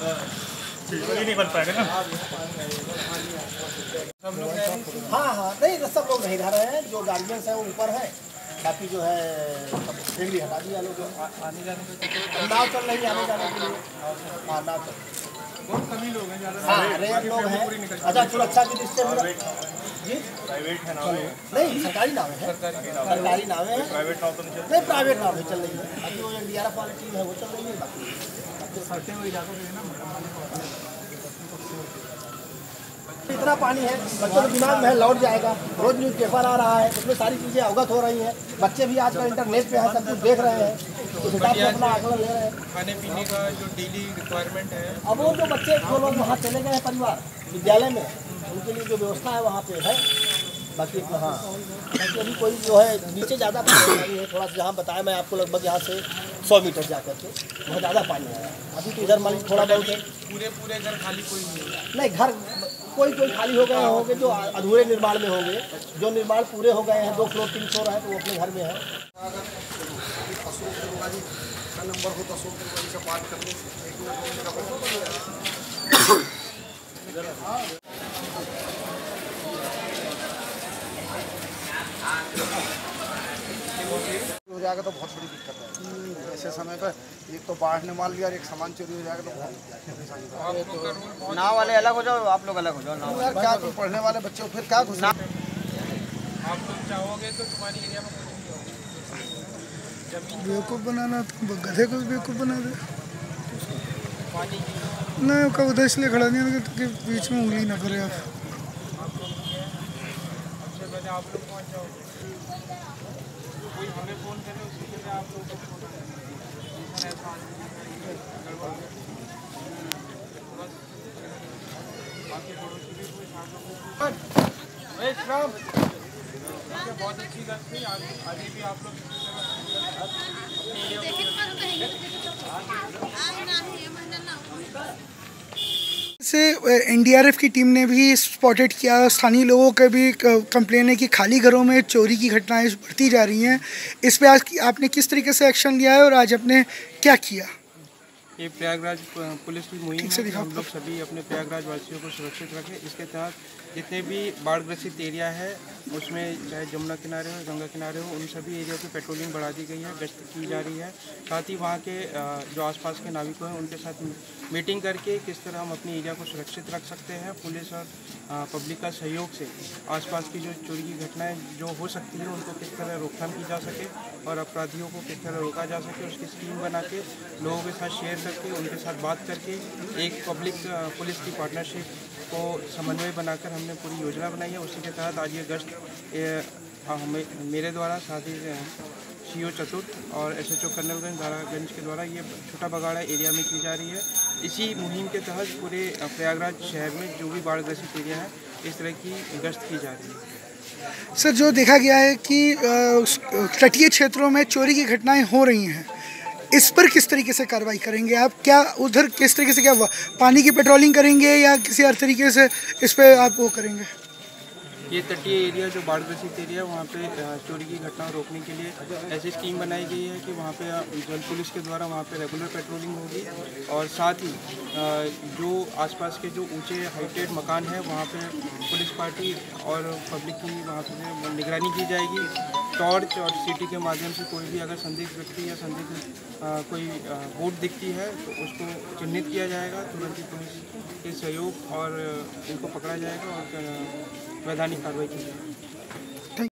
नहीं बन पाएगा ना। हाँ हाँ, नहीं सब लोग नहीं रह रहे हैं, जो गार्जियंस हैं वो ऊपर है, बाकी जो है भी हटा दिया लोग। आने जाने में नाव चल रही है, आने जाने के लिए। हाँ नाव चल, बहुत कमी लोग हैं, हाँ रेयर लोग हैं। अच्छा, सुरक्षा की दृष्टि से जी प्राइवेट है नाव नहीं, सरकारी नाव है, सरकारी नाव है, प्राइवेट नाव तो नहीं प्राइवेट नाव चल रही है। अभी वो NDRF वाली टीम है वो चल रही है, बाकी सड़कें हुई जाते हैं ना। इतना पानी है, बच्चों के दिमाग में है लौट जाएगा। रोज न्यूज़पेपर आ रहा है, उसमें सारी चीज़ें अवगत हो रही हैं। बच्चे भी आजकल इंटरनेट पे हैं, सब कुछ देख रहे हैं, उस हिसाब से अपना आकलन ले रहे हैं। खाने पीने का जो डेली रिक्वायरमेंट है, अब वो जो बच्चे जो लोग वहाँ चले गए हैं परिवार विद्यालय में, उनके लिए जो व्यवस्था है वहाँ पे है। बाकी हाँ, बाकी अभी कोई जो है नीचे ज़्यादा पानी है, थोड़ा सा जहाँ बताया मैं आपको, लगभग यहाँ से 100 मीटर जा करके बहुत ज़्यादा पानी है। अभी तो इधर मान थोड़ा बहुत है, पूरे घर खाली कोई नहीं घर कोई खाली हो गए होंगे, जो अधूरे निर्माण में होंगे। जो निर्माण पूरे हो गए हैं, 2 फ्लोर 3 फ्लोर है, तो वो अपने घर में है। अशोक तिवारी का नंबर हो तो अशोक तिवारी से बात कर लो। हो जाएगा तो बहुत बड़ी दिक्कत है। ऐसे समय पर एक तो बाढ़ ने मार लिया और एक सामान चोरी हो जाएगा तो बहुत परेशानी। नाव वाले अलग हो जाओ, आप लोग अलग हो जाओ। नाव यार क्या तुम पढ़ने वाले बच्चे हो, फिर क्या घुस आप लोग चाहोगे तो तुम्हारी एरिया में कुछ नहीं होगा। बेवकूफ़ बनाना, तो गधे को भी बेवकूफ़ बना दे। पानी ना का उधर इसलिए खड़ा नहीं है कि बीच में उंगली ना करे आप। सबसे पहले आप लोग पहुँच जाओगे, कोई हमें फ़ोन करे उसके पहले आप लोग को फ़ोन करें। बाकी पड़ोसी भी कोई बहुत अच्छी बात थी। आगे भी आप लोग से NDRF की टीम ने भी स्पॉटेड किया। स्थानीय लोगों के भी कंप्लेन है कि खाली घरों में चोरी की घटनाएं बढ़ती जा रही हैं। इस पे आज आपने किस तरीके से एक्शन लिया है और आज आपने क्या किया? ये प्रयागराज पुलिस की मुहिम है। हम लोग सभी अपने प्रयागराज वासियों को सुरक्षित रखें। इसके तहत जितने भी बाढ़ ग्रसित एरिया है, उसमें चाहे जमुना किनारे हो, गंगा किनारे हो, उन सभी एरिया की पेट्रोलिंग बढ़ा दी गई है, गश्त की जा रही है। साथ ही वहाँ के जो आसपास के नाविकों हैं उनके साथ मीटिंग करके किस तरह हम अपने एरिया को सुरक्षित रख सकते हैं। पुलिस और पब्लिक का सहयोग से आसपास की जो चोरी की घटनाएं जो हो सकती है उनको किस तरह रोकथाम की जा सके और अपराधियों को किस तरह रोका जा सके, उसकी स्कीम बना के लोगों के साथ शेयर करके, उनके साथ बात करके एक पब्लिक पुलिस की पार्टनरशिप को समन्वय बनाकर हमने पूरी योजना बनाई है। उसी के तहत आज ये गश्त मेरे द्वारा, साथ ही CO चतुर्थ और SHO कर्नलगंज दारागंज के द्वारा ये छोटा बगाड़ा एरिया में की जा रही है। इसी मुहिम के तहत पूरे प्रयागराज शहर में जो भी बाढ़ ग्रसित एरिया है, इस तरह की गश्त की जा रही है। सर, जो देखा गया है कि तटीय क्षेत्रों में चोरी की घटनाएं हो रही हैं, इस पर किस तरीके से कार्रवाई करेंगे आप? क्या उधर किस तरीके से, क्या पानी की पेट्रोलिंग करेंगे या किसी और तरीके से इस पर आप वो करेंगे? ये तटीय एरिया जो बाढ़ ग्रसित एरिया, वहाँ पे चोरी की घटना रोकने के लिए ऐसी स्कीम बनाई गई है कि वहाँ पे जल पुलिस के द्वारा वहाँ पे रेगुलर पेट्रोलिंग होगी और साथ ही जो आसपास के जो ऊंचे हाइटेड मकान हैं वहाँ पे पुलिस पार्टी और पब्लिक की वहाँ पे निगरानी की जाएगी। टॉर्च और CCTV के माध्यम से कोई भी अगर संदिग्ध व्यक्ति या संदिग्ध कोई बोट दिखती है तो उसको चिन्हित किया जाएगा, तुरंत ही पुलिस के सहयोग और इनको पकड़ा जाएगा और वैधानिक कार्रवाई की जाएगी।